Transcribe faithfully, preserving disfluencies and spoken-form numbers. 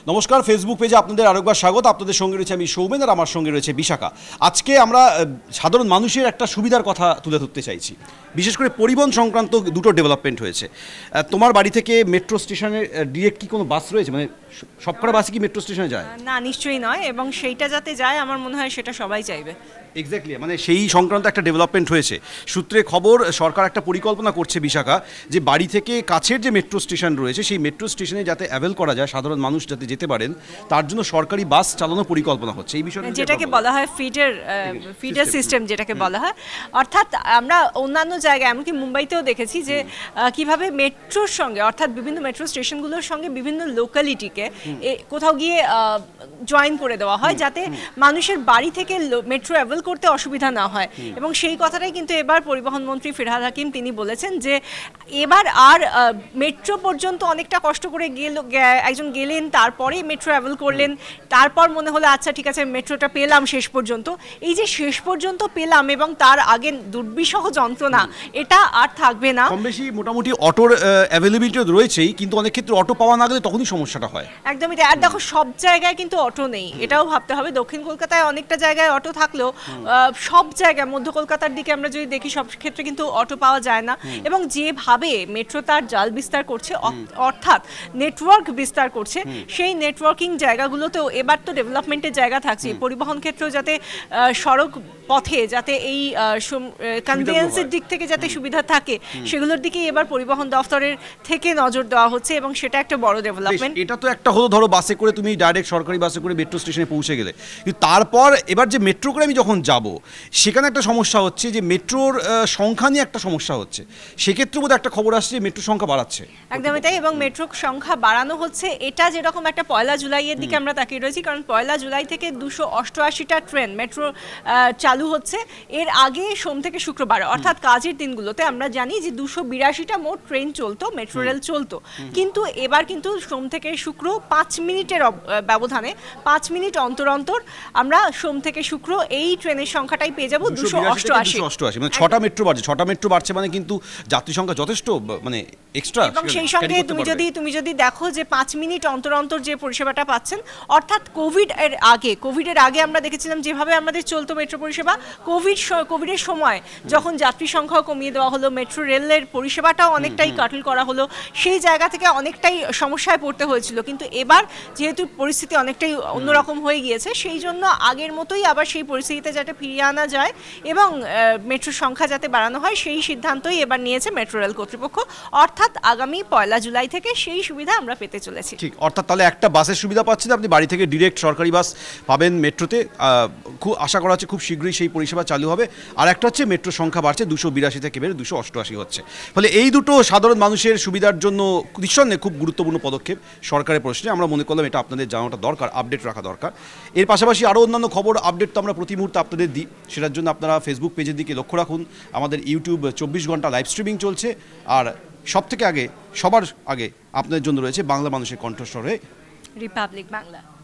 নমস্কার, ফেসবুক পেজে আপনাদের আরেকবার স্বাগত। আপনাদের সঙ্গে রয়েছে আমি সৌমেন, আর আমার সঙ্গে রয়েছে বিশাখা। আজকে আমরা সাধারণ মানুষের একটা সুবিধার কথা তুলে ধরতে চাইছি। বিশেষ করে পরিবহন সংক্রান্ত দুটো ডেভেলপমেন্ট হয়েছে। তোমার বাড়ি থেকে মেট্রো স্টেশনে ডিরেক্ট কি কোনো বাস রয়েছে? মানে সবকটা বাসই কি মেট্রো স্টেশনে যায়? না, নিশ্চয়ই নয়, এবং সেইটা যাতে যায় আমার মনে হয় সেটা সবাই চাইবে। এক্স্যাক্টলি, মানে সেই সংক্রান্ত একটা ডেভেলপমেন্ট হয়েছে। সূত্রে খবর, সরকার একটা পরিকল্পনা করছে বিশাখা, যে বাড়ি থেকে কাছের যে মেট্রো স্টেশন রয়েছে সেই মেট্রো স্টেশনে যাতে অ্যাভেল করা যায়, সাধারণ মানুষ যাতে যেতে পারেন, তার জন্য সরকারি বাস চালানোর পরিকল্পনা হচ্ছে। এই বিষয়ে যেটাকে বলা হয় ফিডার ফিডার সিস্টেম যেটাকে বলা হয়, অর্থাৎ আমরা অন্যান্য জায়গায় এমনকি মুম্বাইতেও দেখেছি যে কিভাবে মেট্রোর সঙ্গে, অর্থাৎ বিভিন্ন মেট্রো স্টেশনগুলোর সঙ্গে বিভিন্ন লোকালিটিকে কোথাও গিয়ে জয়েন করে দেওয়া হয় যাতে মানুষের বাড়ি থেকে মেট্রো অ্যাভেল করতে অসুবিধা না হয়। এবং সেই কথাটাই কিন্তু এবার পরিবহন মন্ত্রী ফিরহাদ হাকিম তিনি বলেছেন যে এবার আর মেট্রো পর্যন্ত অনেকটা কষ্ট করে গেল, একজন গেলেন, তারপরে মেট্রো অ্যাভেল করলেন, তারপর মনে হলো আচ্ছা ঠিক আছে মেট্রোটা পেলাম শেষ পর্যন্ত। এই যে শেষ পর্যন্ত পেলাম এবং তার আগে দুর্বিষহ যন্ত্রণা, এটা আর থাকবে না। কম বেশি মোটামুটি অটোর অ্যাভেলেবিলিটি রয়েছেই, কিন্তু অনেক ক্ষেত্রে অটো পাওয়া না গেলে তখনই সমস্যাটা হয়। একদমই তাই। আর দেখো, সব জায়গায় কিন্তু অটো নেই, এটাও ভাবতে হবে। দক্ষিণ কলকাতায় অনেকটা জায়গায় অটো থাকলেও সব জায়গায়, মধ্য কলকাতার দিকে আমরা যদি দেখি, সব ক্ষেত্রে কিন্তু অটো পাওয়া যায় না। এবং যেভাবে মেট্রো তার জাল বিস্তার করছে, অর্থাৎ নেটওয়ার্ক বিস্তার করছে, সেই নেটওয়ার্কিং জায়গাগুলোতেও এবার তো ডেভেলপমেন্টের জায়গা থাকছে। পরিবহন ক্ষেত্রেও যাতে সড়ক পথে যাতে এই কনভেন্সের দিক থেকে যাতে সুবিধা থাকে, সেগুলোর দিকে এবার পরিবহন দফতরের থেকে নজর দেওয়া হচ্ছে, এবং সেটা একটা বড় ডেভেলপমেন্ট। এটা তো একটা হলো, ধরো বাসে করে তুমি ডাইরেক্ট সরকারি বাসে করে মেট্রো স্টেশনে পৌঁছে গেলে, কিন্তু তারপর এবার যে মেট্রো করে আমি যখন যাব, সেখানে একটা সমস্যা হচ্ছে যে মেট্রোর সংখ্যা নিয়ে একটা সমস্যা হচ্ছে। সেক্ষেত্রে বোধহয় একটা খবর আসছে যে মেট্রোর সংখ্যা বাড়াচ্ছে। একদমই তাই, এবং মেট্রোর সংখ্যা বাড়ানো হচ্ছে। এটা যেরকম একটা পয়লা জুলাইয়ের দিকে আমরা তাকিয়ে রয়েছি, কারণ পয়লা জুলাই থেকে দুশো অষ্টআশিটা ট্রেন মেট্রো চালু হচ্ছে। এর আগে সোম থেকে শুক্রবার, অর্থাৎ কাজের দিনগুলোতে আমরা জানি যে দুশো বিরাশিটা মোট ট্রেন চলতো, মেট্রো রেল চলতো। কিন্তু এবার কিন্তু সোম থেকে শুক্র পাঁচ মিনিটের ব্যবধানে, পাঁচ মিনিট অন্তর অন্তর আমরা সোম থেকে শুক্র এই ট্রেনের সংখ্যাটাই পেয়ে যাবো দুশো অষ্টআশি। মানে ছটা মেট্রো বাড়ছে, ছটা মেট্রো বাড়ছে মানে কিন্তু যাত্রী সংখ্যা যথেষ্ট মানে এক্সট্রা। এবং সেই সঙ্গে তুমি যদি তুমি যদি দেখো যে পাঁচ মিনিট অন্তর অন্তর যে পরিষেবাটা পাচ্ছেন, অর্থাৎ কোভিড এর আগে, কোভিডের আগে আমরা দেখেছিলাম যেভাবে আমাদের চলতো মেট্রো পরিষেবা, কোভিড কোভিডের সময় যখন যাত্রী সংখ্যাও কমিয়ে দেওয়া হলো, মেট্রো রেলের পরিষেবাটাও অনেকটাই কাটল করা হলো, সেই জায়গা থেকে অনেকটাই সমস্যায় পড়তে হয়েছিল। কিন্তু এবার যেহেতু পরিস্থিতি অনেকটাই অন্যরকম হয়ে গিয়েছে, সেই জন্য আগের মতোই আবার সেই পরিস্থিতিতে যাতে ফিরিয়ে আনা যায় এবং মেট্রোর সংখ্যা যাতে বাড়ানো হয়, সেই সিদ্ধান্তই এবার নিয়েছে মেট্রো রেল কর্তৃপক্ষ। অর্থাৎ আগামী পয়লা জুলাই থেকে সেই সুবিধা আমরা পেতে চলেছি। ঠিক, অর্থাৎ তাহলে একটা বাসের সুবিধা পাচ্ছেন, আপনি বাড়ি থেকে ডিরেক্ট সরকারি বাস পাবেন মেট্রোতে। খুব আশা করা হচ্ছে খুব শীঘ্রই সেই পরিষেবা চালু হবে। আর একটা হচ্ছে মেট্রো সংখ্যা বাড়ছে, দুশো বিরাশি থেকে বেড়ে দুশো অষ্টআশি হচ্ছে। ফলে এই দুটো সাধারণ মানুষের সুবিধার জন্য নিঃসন্দেহে খুব গুরুত্বপূর্ণ পদক্ষেপ সরকারের প্রশ্নে। আমরা মনে করলাম এটা আপনাদের জানাটা দরকার, আপডেট রাখা দরকার। এর পাশাপাশি আরও অন্যান্য খবর আপডেট তো আমরা প্রতি মুহূর্তে আপনাদের দিই, সেটার জন্য আপনারা ফেসবুক পেজের দিকে লক্ষ্য রাখুন। আমাদের ইউটিউব চব্বিশ ঘন্টা লাইভ স্ট্রিমিং চলছে। আর সব থেকে আগে, সবার আগে আপনাদের জন্য রয়েছে বাংলা মানুষের কণ্ঠস্বরে রিপাবলিক বাংলা।